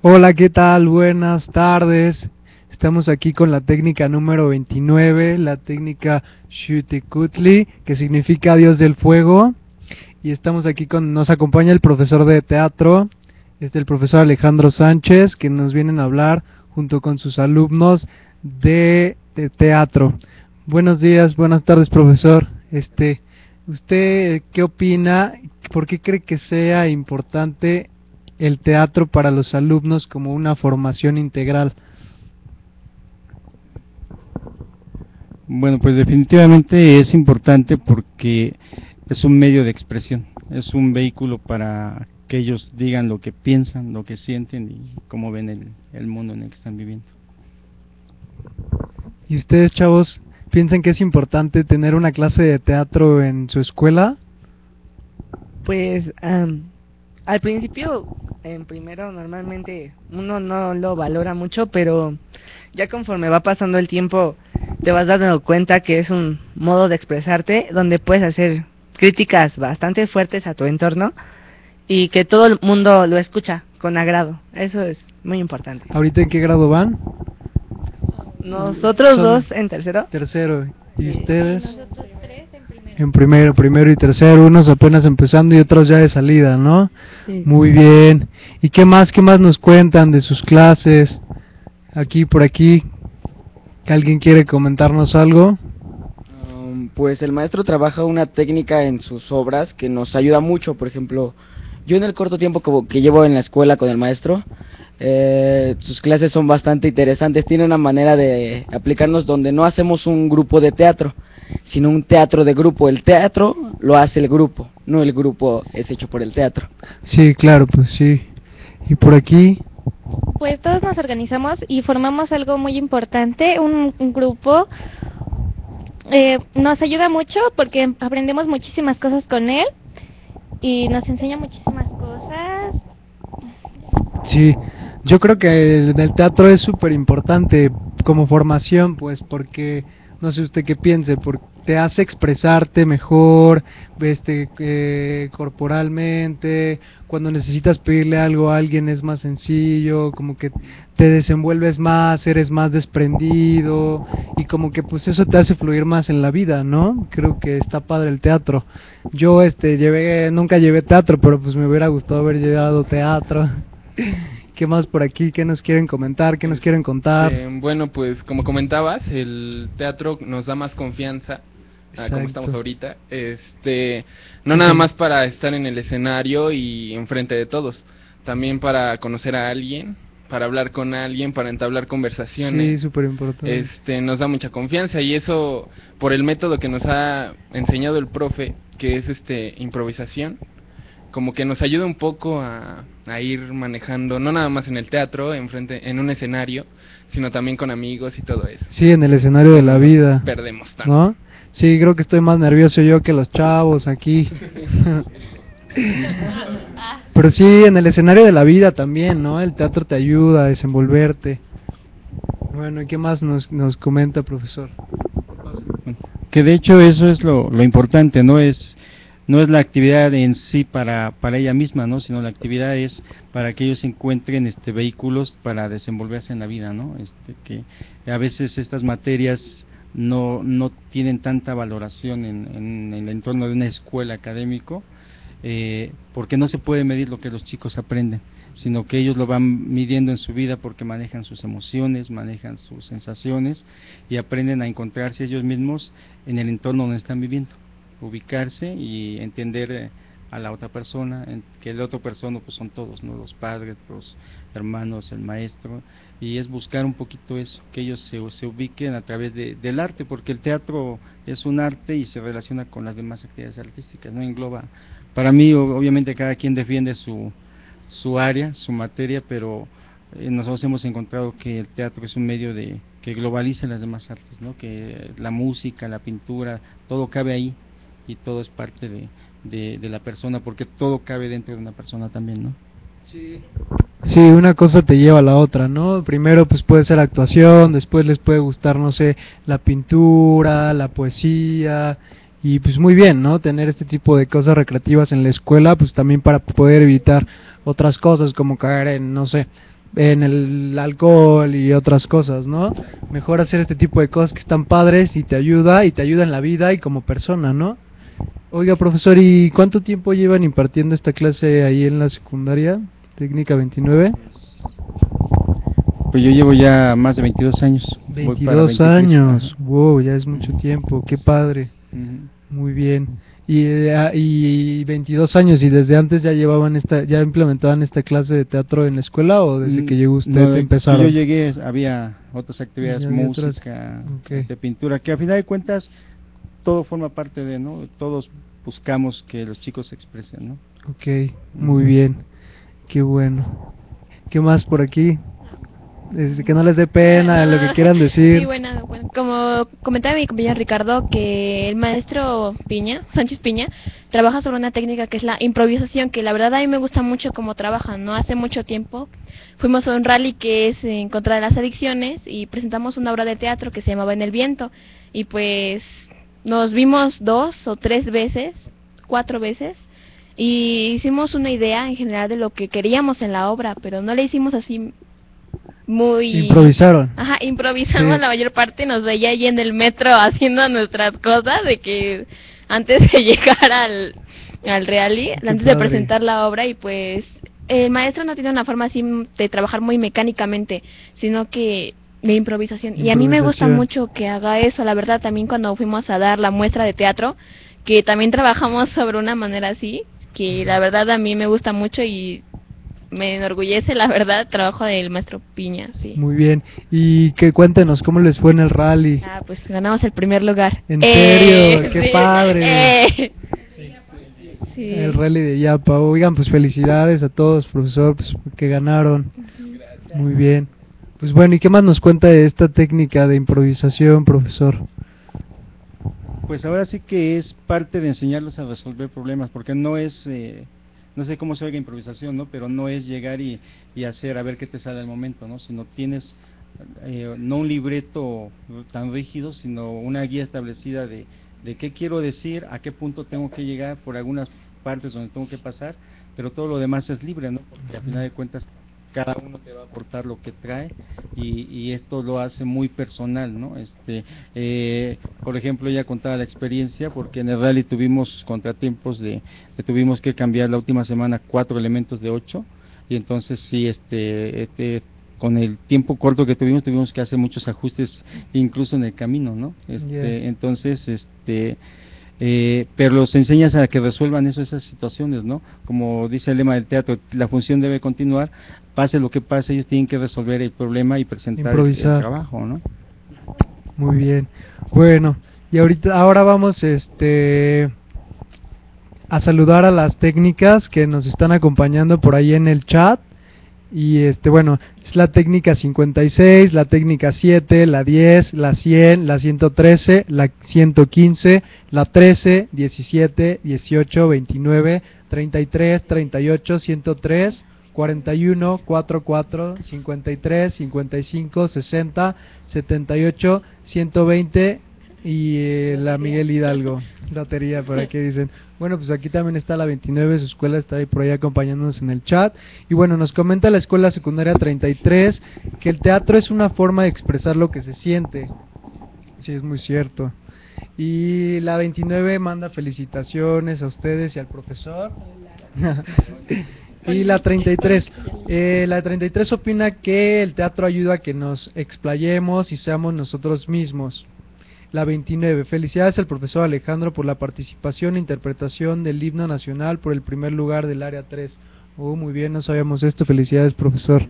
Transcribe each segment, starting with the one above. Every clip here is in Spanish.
Hola, ¿qué tal? Buenas tardes. Estamos aquí con la técnica número 29, la técnica Xuticutli, que significa Dios del Fuego. Y estamos aquí nos acompaña el profesor de teatro, el profesor Alejandro Sánchez, que nos vienen a hablar junto con sus alumnos de teatro. Buenos días, buenas tardes, profesor. ¿Usted qué opina? ¿Por qué cree que sea importante el teatro para los alumnos como una formación integral? Bueno, pues definitivamente es importante porque es un medio de expresión, es un vehículo para que ellos digan lo que piensan, lo que sienten y cómo ven el mundo en el que están viviendo. ¿Y ustedes, chavos, piensan que es importante tener una clase de teatro en su escuela? Pues al principio, en primero, normalmente uno no lo valora mucho, pero ya conforme va pasando el tiempo, te vas dando cuenta que es un modo de expresarte donde puedes hacer críticas bastante fuertes a tu entorno y que todo el mundo lo escucha con agrado. Eso es muy importante. ¿Ahorita en qué grado van? Nosotros Son dos en tercero. tercero. ¿Y Sí. ustedes? Nosotros tres en primero. En primero y tercero, unos apenas empezando y otros ya de salida, ¿no? Sí. Muy bien. ¿Y qué más nos cuentan de sus clases? Aquí, por aquí. ¿Alguien quiere comentarnos algo? Pues el maestro trabaja una técnica en sus obras que nos ayuda mucho. Por ejemplo, yo en el corto tiempo que llevo en la escuela con el maestro, sus clases son bastante interesantes. Tiene una manera de aplicarnos donde no hacemos un grupo de teatro, sino un teatro de grupo. El teatro lo hace el grupo, no el grupo es hecho por el teatro. Sí, claro, pues sí. ¿Y por aquí? Pues todos nos organizamos y formamos algo muy importante, un grupo. Nos ayuda mucho porque aprendemos muchísimas cosas con él y nos enseña muchísimas cosas. Sí, yo creo que el teatro es súper importante como formación, pues porque, no sé usted qué piense, porque te hace expresarte mejor, corporalmente, cuando necesitas pedirle algo a alguien es más sencillo, como que te desenvuelves más, eres más desprendido y como que pues eso te hace fluir más en la vida, ¿no? Creo que está padre el teatro. Yo nunca llevé teatro, pero pues me hubiera gustado haber llevado teatro. ¿Qué más por aquí? ¿Qué nos quieren comentar? ¿Qué nos quieren contar? Bueno, pues como comentabas, el teatro nos da más confianza, como Exacto. estamos ahorita. No nada más para estar en el escenario y enfrente de todos, también para conocer a alguien, para hablar con alguien, para entablar Sí, conversaciones. súper importante. Nos da mucha confianza y eso por el método que nos ha enseñado el profe, que es improvisación, como que nos ayuda un poco a ir manejando, no nada más en el teatro, en un escenario, sino también con amigos y todo eso. Sí, en el escenario de la vida, Perdemos tanto. ¿no? Sí, creo que estoy más nervioso yo que los chavos aquí. Pero sí, en el escenario de la vida también, ¿no? El teatro te ayuda a desenvolverte. Bueno, ¿y qué más nos comenta, profesor? Bueno, que de hecho eso es lo importante, no es la actividad en sí para ella misma, ¿no? Sino la actividad es para que ellos encuentren vehículos para desenvolverse en la vida, ¿no? Que a veces estas materias no tienen tanta valoración en el entorno de una escuela académico, porque no se puede medir lo que los chicos aprenden, sino que ellos lo van midiendo en su vida porque manejan sus emociones, manejan sus sensaciones y aprenden a encontrarse ellos mismos en el entorno donde están viviendo, ubicarse y entender a la otra persona, que el otro persona pues son todos, ¿no? Los padres, los hermanos, el maestro, y es buscar un poquito eso, que ellos se ubiquen a través del arte, porque el teatro es un arte y se relaciona con las demás actividades artísticas, ¿no? Engloba, para mí obviamente cada quien defiende su área, su materia, pero nosotros hemos encontrado que el teatro es un medio que globaliza las demás artes, ¿no? Que la música, la pintura, todo cabe ahí y todo es parte de la persona, porque todo cabe dentro de una persona también, ¿no? Sí, una cosa te lleva a la otra, ¿no? Primero pues puede ser actuación, después les puede gustar, no sé, la pintura, la poesía, y pues muy bien, ¿no? Tener este tipo de cosas recreativas en la escuela, pues también para poder evitar otras cosas como caer en, no sé, en el alcohol y otras cosas, ¿no? Mejor hacer este tipo de cosas que están padres y te ayuda en la vida y como persona, ¿no? Oiga, profesor, ¿y cuánto tiempo llevan impartiendo esta clase ahí en la secundaria, técnica 29? Pues yo llevo ya más de 22 años. Voy para 22 23. años, Ajá. wow, ya es mucho tiempo, qué padre, Ujú. muy bien. Y 22 años, ¿y desde antes ya ya implementaban esta clase de teatro en la escuela o desde que llegó usted No, desde que empezaron? yo llegué había otras actividades, Ya había otras, música, ok. pintura, que a final de cuentas todo forma parte de, ¿no? Todos buscamos que los chicos se expresen, ¿no? Ok, muy bien, qué bueno. ¿Qué más por aquí? Que no les dé pena, lo que quieran decir. Sí, bueno, como comentaba mi compañero Ricardo, que el maestro Sánchez Piña, trabaja sobre una técnica que es la improvisación, que la verdad a mí me gusta mucho cómo trabajan, ¿no? Hace mucho tiempo fuimos a un rally que es en contra de las adicciones y presentamos una obra de teatro que se llamaba En el viento, y pues nos vimos 2 o 3 veces, 4 veces, y hicimos una idea en general de lo que queríamos en la obra, pero no la hicimos así muy... Improvisaron. Ajá, improvisamos Sí. la mayor parte, nos veía ahí en el metro haciendo nuestras cosas, de que antes de llegar al rally, Qué antes de padre. presentar la obra, y pues el maestro no tiene una forma así de trabajar muy mecánicamente, sino que de improvisación. Y a mí me gusta Improvisación. mucho que haga eso, la verdad, también cuando fuimos a dar la muestra de teatro, que también trabajamos sobre una manera así, que la verdad a mí me gusta mucho y me enorgullece, la verdad, el trabajo del maestro Piña, sí. Muy bien. Y que cuéntenos cómo les fue en el rally. Ah, pues ganamos el primer lugar. ¿En serio? ¡Qué sí, padre! Sí. El rally de Yapa. Oigan, pues felicidades a todos, profesor, pues que ganaron. Muy bien. Pues bueno, ¿y qué más nos cuenta de esta técnica de improvisación, profesor? Pues ahora sí que es parte de enseñarlos a resolver problemas, porque no es, no sé cómo se oiga improvisación, ¿no? Pero no es llegar y hacer a ver qué te sale al momento, ¿no? Sino tienes no un libreto tan rígido, sino una guía establecida de qué quiero decir, a qué punto tengo que llegar, por algunas partes donde tengo que pasar, pero todo lo demás es libre, ¿no? Porque al final de cuentas cada uno te va a aportar lo que trae y esto lo hace muy personal, ¿no? Por ejemplo, ella contaba la experiencia porque en el rally tuvimos contratiempos de tuvimos que cambiar la última semana 4 elementos de 8 y entonces sí, con el tiempo corto que tuvimos que hacer muchos ajustes incluso en el camino, ¿no? Yeah. Entonces, pero los enseñas a que resuelvan esas situaciones, ¿no? Como dice el lema del teatro, la función debe continuar, pase lo que pase, ellos tienen que resolver el problema y presentar el Improvisar. trabajo, ¿no? Muy bien. Bueno, y ahora vamos a saludar a las técnicas que nos están acompañando por ahí en el chat. Y bueno, es la técnica 56, la técnica 7, la 10, la 100, la 113, la 115, la 13, 17, 18, 29, 33, 38, 103, 41, 44, 53, 55, 60, 78, 120 y la Miguel Hidalgo, lotería por aquí dicen. Bueno, pues aquí también está la 29, su escuela está ahí por ahí acompañándonos en el chat. Y bueno, nos comenta la escuela secundaria 33 que el teatro es una forma de expresar lo que se siente. Sí, es muy cierto. Y la 29 manda felicitaciones a ustedes y al profesor. Y la 33, la 33 opina que el teatro ayuda a que nos explayemos y seamos nosotros mismos. La 29, felicidades al profesor Alejandro por la participación e interpretación del himno nacional por el primer lugar del área 3. Muy bien, no sabíamos esto, felicidades profesor.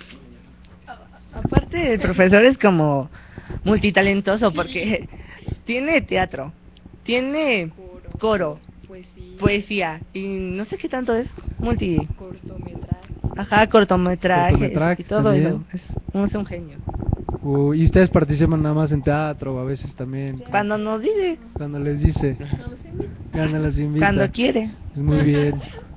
Aparte, el profesor es como multitalentoso porque tiene teatro, tiene coro, poesía y no sé qué tanto es, cortometraje Cortometrajes y todo también. eso. Es un genio. Y ustedes participan nada más en teatro o a veces también. Cuando nos dice, Cuando les dice. Cuando los invita. cuando quiere. Es muy bien.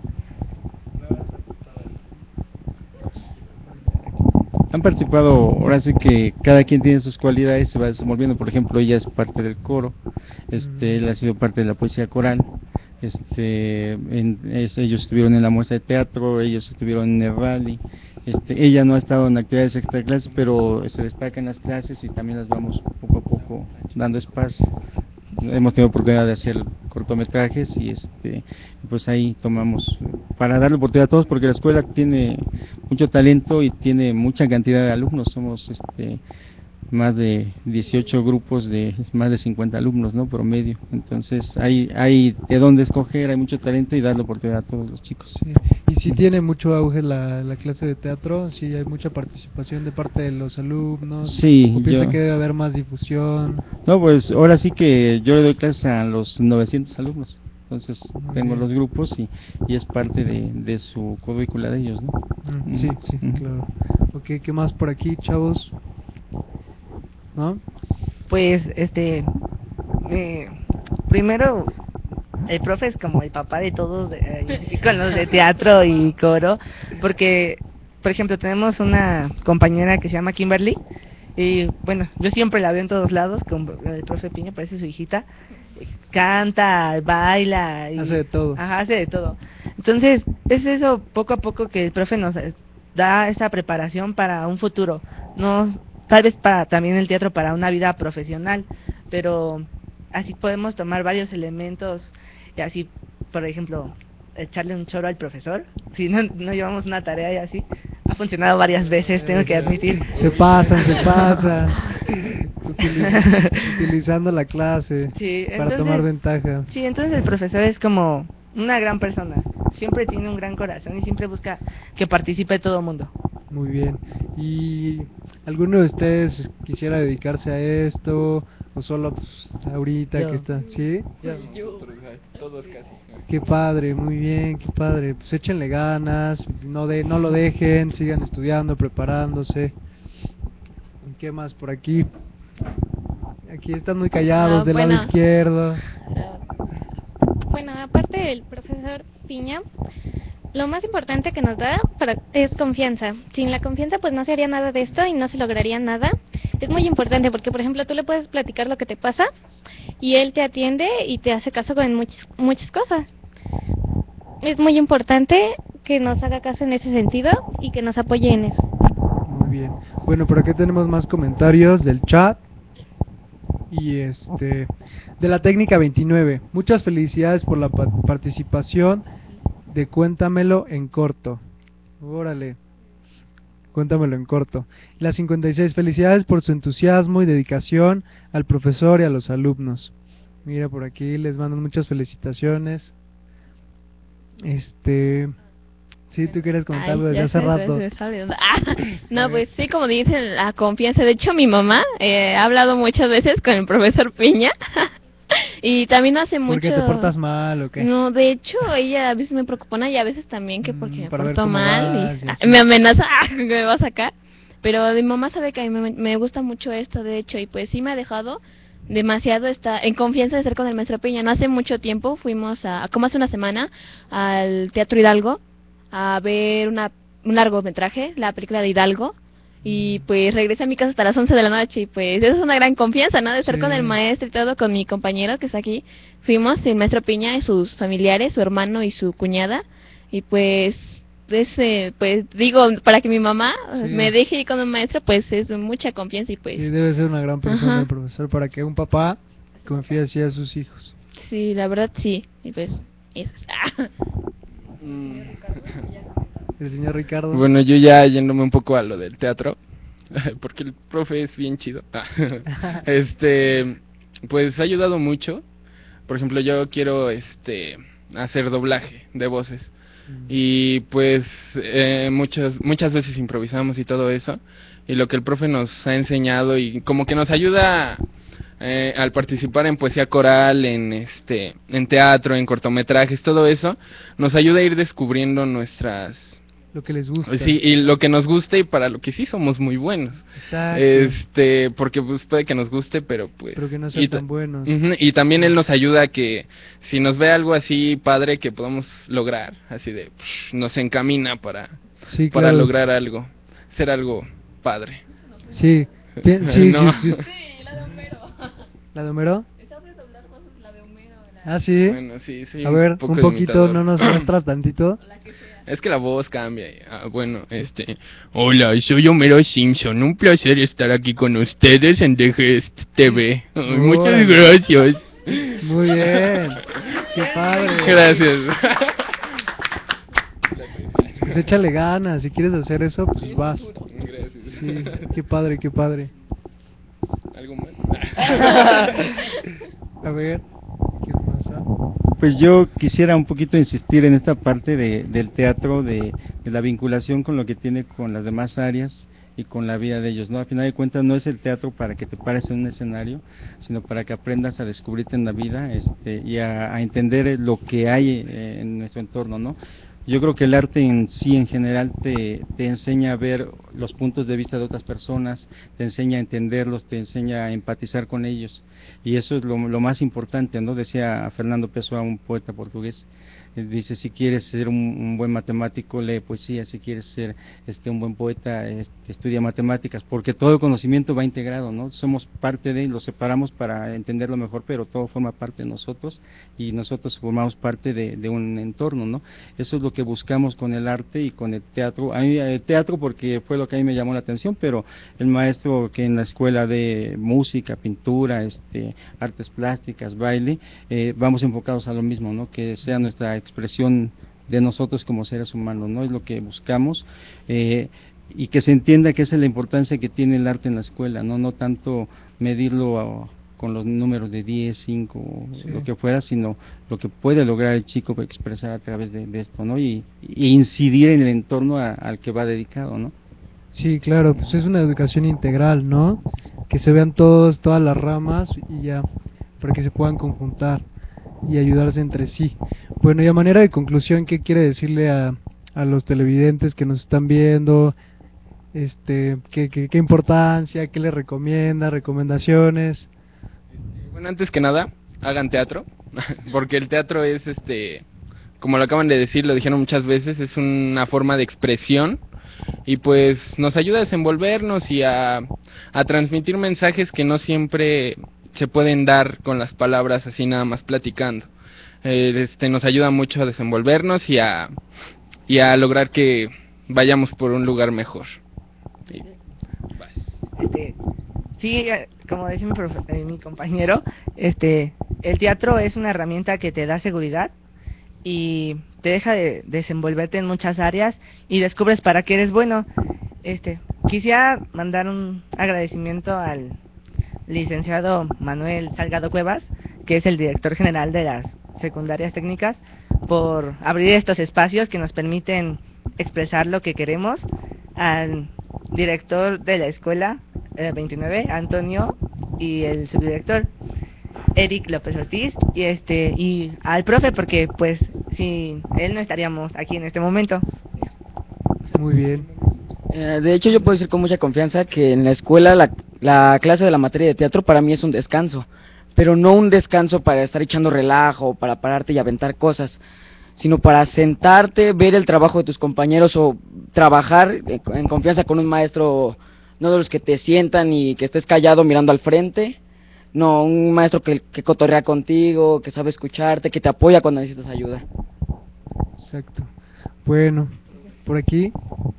Han participado, ahora sí que cada quien tiene sus cualidades, se va desenvolviendo. Por ejemplo, ella es parte del coro, él ha sido parte de la poesía coral, ellos estuvieron en la muestra de teatro, ellos estuvieron en el rally, Ella no ha estado en actividades extraclases, pero se destaca en las clases y también las vamos poco a poco dando espacio. Hemos tenido oportunidad de hacer cortometrajes y pues ahí tomamos para darle oportunidad a todos, porque la escuela tiene mucho talento y tiene mucha cantidad de alumnos. Somos más de 18 grupos de más de 50 alumnos, ¿no? Promedio. Entonces hay de dónde escoger, hay mucho talento y darle oportunidad a todos los chicos. Sí. Y sí tiene mucho auge la clase de teatro, sí hay mucha participación de parte de los alumnos. Sí, ¿O piensa que debe haber más difusión? No, pues ahora sí que yo le doy clases a los 900 alumnos. Entonces Muy tengo bien. los grupos y es parte de su currícula de ellos, ¿no? Sí, Ujú, sí, ujú. claro. Ok, ¿qué más por aquí, chavos? ¿No? Pues, primero, el profe es como el papá de todos, con los de teatro y coro, porque, por ejemplo, tenemos una compañera que se llama Kimberly, y bueno, yo siempre la veo en todos lados, con el profe Piña, parece su hijita, canta, baila, y, Hace de todo. Ajá, hace de todo. Entonces, es eso poco a poco que el profe nos da esa preparación para un futuro, no tal vez para también el teatro para una vida profesional, pero así podemos tomar varios elementos y así, por ejemplo, echarle un choro al profesor, si no llevamos una tarea y así, ha funcionado varias veces, tengo que admitir. Se pasan. Utilizando la clase Sí, para tomar ventaja. Sí, entonces el profesor es como una gran persona, siempre tiene un gran corazón y siempre busca que participe todo el mundo. Muy bien. ¿Y alguno de ustedes quisiera dedicarse a esto o solo pues, ahorita Yo. que está? ¿Sí? Nosotros, todos casi. Qué padre, muy bien, qué padre. Pues échenle ganas, no lo dejen, sigan estudiando, preparándose. ¿Y qué más por aquí? Aquí están muy callados del lado izquierdo. Bueno, aparte del profesor Piña, lo más importante que nos da es confianza. Sin la confianza pues no se haría nada de esto y no se lograría nada. Es muy importante porque, por ejemplo, tú le puedes platicar lo que te pasa y él te atiende y te hace caso con muchas cosas. Es muy importante que nos haga caso en ese sentido y que nos apoye en eso. Muy bien. Bueno, por aquí tenemos más comentarios del chat. Y de la técnica 29. Muchas felicidades por la participación de Cuéntamelo en corto. Órale. Cuéntamelo en corto. La 56. Felicidades por su entusiasmo y dedicación al profesor y a los alumnos. Mira, por aquí les mandan muchas felicitaciones. Sí, tú quieres comentar algo desde hace rato. No, pues sí, como dicen, la confianza. De hecho, mi mamá ha hablado muchas veces con el profesor Piña y también hace mucho. ¿Por qué te portas mal o qué? No, de hecho, ella a veces me preocupona y a veces también que porque me para ver porto cómo mal vas y y así. me amenaza que me va a sacar. Pero mi mamá sabe que a mí me gusta mucho esto, de hecho, y pues sí me ha dejado demasiado en confianza de estar con el maestro Piña. No hace mucho tiempo fuimos como hace una semana, al Teatro Hidalgo a ver un largometraje, la película de Hidalgo, y pues regresé a mi casa hasta las 11 de la noche y pues eso es una gran confianza, ¿no? De estar con el maestro y todo, con mi compañero que está aquí. Fuimos, el maestro Piña y sus familiares, su hermano y su cuñada, y pues pues digo, para que mi mamá me deje ir con un maestro, pues es mucha confianza y pues... Sí, debe ser una gran persona Ajá. el profesor para que un papá confíe así a sus hijos. Sí, la verdad sí, y pues eso. El señor Ricardo. Bueno, yo ya yéndome un poco a lo del teatro, porque el profe es bien chido. Pues ha ayudado mucho. Por ejemplo, yo quiero hacer doblaje de voces. Y pues muchas veces improvisamos y todo eso. Y lo que el profe nos ha enseñado y como que nos ayuda al participar en poesía coral, en teatro, en cortometrajes, todo eso, nos ayuda a ir descubriendo lo que les gusta. Sí, y lo que nos guste y para lo que sí somos muy buenos. Exacto. Porque pues puede que nos guste, pero pues... Pero que no sean tan buenos. Y también él nos ayuda a que si nos ve algo así padre que podamos lograr, así de... nos encamina para claro. lograr algo, ser algo padre. Sí, No. sí. ¿La de Homero? ¿Sabes doblar cosas? La de Homero, Ah, sí. Bueno, sí, sí. A ver, un poquito, imitador. ¿no nos muestras tantito? Es que la voz cambia. Hola, soy Homero Simpson. Un placer estar aquí con ustedes en The Gest TV. Ay, muchas Órale. gracias. Muy bien. Qué padre. Gracias. Pues échale ganas, si quieres hacer eso, pues vas. Gracias. Sí, qué padre, qué padre. ¿Algo más? A ver, ¿qué pasa? Pues yo quisiera un poquito insistir en esta parte del teatro, de la vinculación con lo que tiene con las demás áreas y con la vida de ellos, ¿no? Al final de cuentas no es el teatro para que te pares en un escenario, sino para que aprendas a descubrirte en la vida, y a entender lo que hay en nuestro entorno, ¿no? Yo creo que el arte en sí, en general, te enseña a ver los puntos de vista de otras personas, te enseña a entenderlos, te enseña a empatizar con ellos, y eso es lo más importante, ¿no? Decía Fernando Pessoa, un poeta portugués, dice: si quieres ser un buen matemático, lee poesía; si quieres ser un buen poeta, estudia matemáticas, porque todo conocimiento va integrado, ¿no? Somos parte de, lo separamos para entenderlo mejor, pero todo forma parte de nosotros, y nosotros formamos parte de un entorno, ¿no? Eso es lo que buscamos con el arte y con el teatro. A mí el teatro porque fue lo que a mí me llamó la atención, pero el maestro que en la escuela de música, pintura, artes plásticas, baile, vamos enfocados a lo mismo, ¿no? Que sea nuestra expresión de nosotros como seres humanos, ¿no? Es lo que buscamos, y que se entienda que esa es la importancia que tiene el arte en la escuela, no tanto medirlo con los números de 10, 5, Sí. lo que fuera, sino lo que puede lograr el chico expresar a través de esto, ¿no? Y incidir en el entorno al que va dedicado, ¿no? Sí, claro, pues es una educación integral, ¿no? Que se vean todas las ramas y ya, para que se puedan conjuntar y ayudarse entre sí. Bueno, y a manera de conclusión, ¿qué quiere decirle a los televidentes que nos están viendo? ¿Qué importancia, qué le recomienda, recomendaciones? Bueno, antes que nada, hagan teatro, porque el teatro es, como lo acaban de decir, lo dijeron muchas veces, es una forma de expresión, y pues nos ayuda a desenvolvernos y a transmitir mensajes que no siempre se pueden dar con las palabras así nada más platicando. Nos ayuda mucho a desenvolvernos y a lograr que vayamos por un lugar mejor. Y, Sí, como decía mi compañero, el teatro es una herramienta que te da seguridad y te deja de desenvolverte en muchas áreas y descubres para qué eres bueno. Quisiera mandar un agradecimiento al licenciado Manuel Salgado Cuevas, que es el director general de las secundarias técnicas, por abrir estos espacios que nos permiten expresar lo que queremos, al director de la escuela 29, Antonio, y el subdirector Eric López Ortiz, y al profe, porque pues sin él no estaríamos aquí en este momento. Muy bien. De hecho, yo puedo decir con mucha confianza que en la escuela la clase de la materia de teatro para mí es un descanso, pero no un descanso para estar echando relajo, para pararte y aventar cosas, sino para sentarte, ver el trabajo de tus compañeros o trabajar en confianza con un maestro, no de los que te sientan y que estés callado mirando al frente, no, un maestro que cotorrea contigo, que sabe escucharte, que te apoya cuando necesitas ayuda. Exacto. Bueno, por aquí.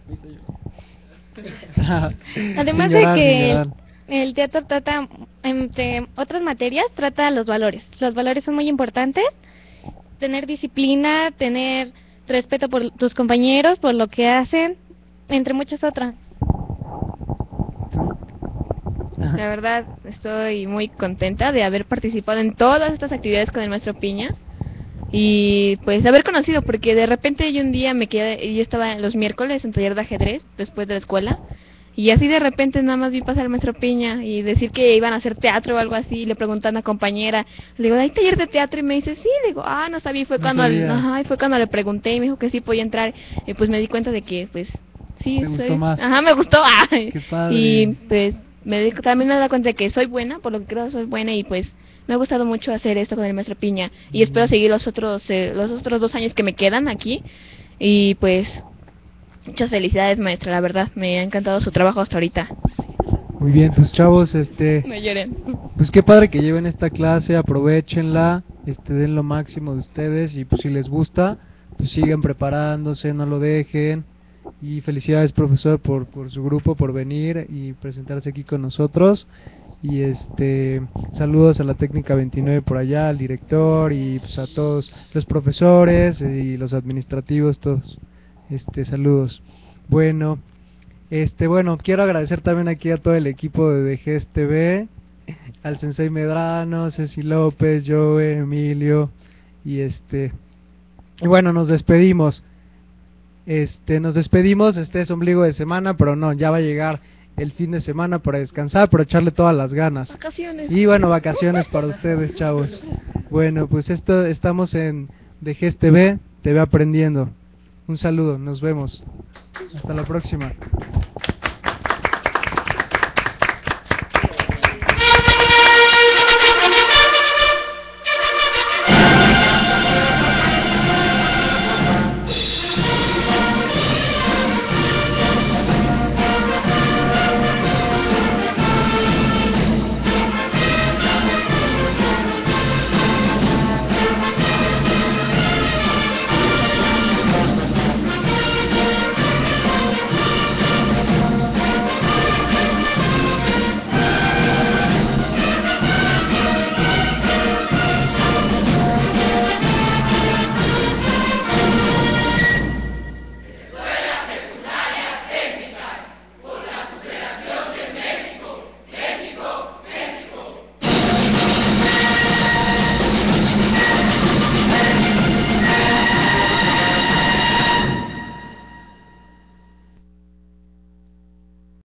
Además Sin llorar, de sin que llorar. el teatro trata, entre otras materias, trata los valores. Los valores son muy importantes. Tener disciplina, tener respeto por tus compañeros, por lo que hacen, entre muchas otras. La verdad, estoy muy contenta de haber participado en todas estas actividades con el maestro Piña. Y pues haber conocido, porque de repente yo un día yo estaba los miércoles en taller de ajedrez después de la escuela, y así de repente nada más vi pasar al maestro Piña y decir que iban a hacer teatro o algo así, y le pregunté a una compañera, le digo, ¿hay taller de teatro? Y me dice, sí, le digo, no sabía, y fue No cuando sabías. y fue cuando le pregunté y me dijo que sí podía entrar, y pues me di cuenta de que pues sí, ¿Te gustó más? me gustó, Qué padre. y pues también me da cuenta de que soy buena, por lo que creo soy buena, y pues me ha gustado mucho hacer esto con el maestro Piña y espero seguir los otros 2 años que me quedan aquí, y pues muchas felicidades, maestra, la verdad me ha encantado su trabajo hasta ahorita. Muy bien, pues chavos, No lloren. pues qué padre que lleven esta clase, aprovechenla, den lo máximo de ustedes y pues si les gusta, pues sigan preparándose, no lo dejen. Y felicidades, profesor, por su grupo, por venir y presentarse aquí con nosotros. Y saludos a la técnica 29 por allá, al director y pues a todos los profesores y los administrativos, todos. Saludos. Bueno, quiero agradecer también aquí a todo el equipo de DGES TV, al Sensei Medrano, Ceci López, Joe, Emilio y bueno, nos despedimos. Este es ombligo de semana, pero no, ya va a llegar el fin de semana para descansar, para echarle todas las ganas. Vacaciones. Y bueno, vacaciones para ustedes, chavos. Bueno, pues estamos en DGES TV, TV Aprendiendo. Un saludo, nos vemos. Hasta la próxima.